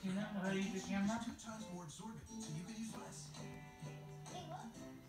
You know how to use the camera? 2 times more absorbent, so you can use less. Hey, look.